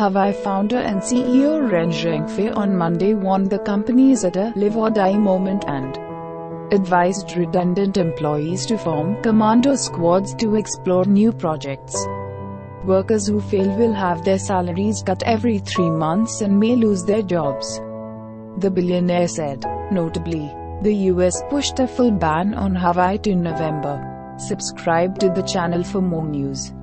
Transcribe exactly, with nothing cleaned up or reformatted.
Huawei founder and C E O Zhengfei on Monday warned the company is at a live-or-die moment and advised redundant employees to form commando squads to explore new projects. Workers who fail will have their salaries cut every three months and may lose their jobs, the billionaire said. Notably, the U S pushed a full ban on Huawei to November. Subscribe to the channel for more news.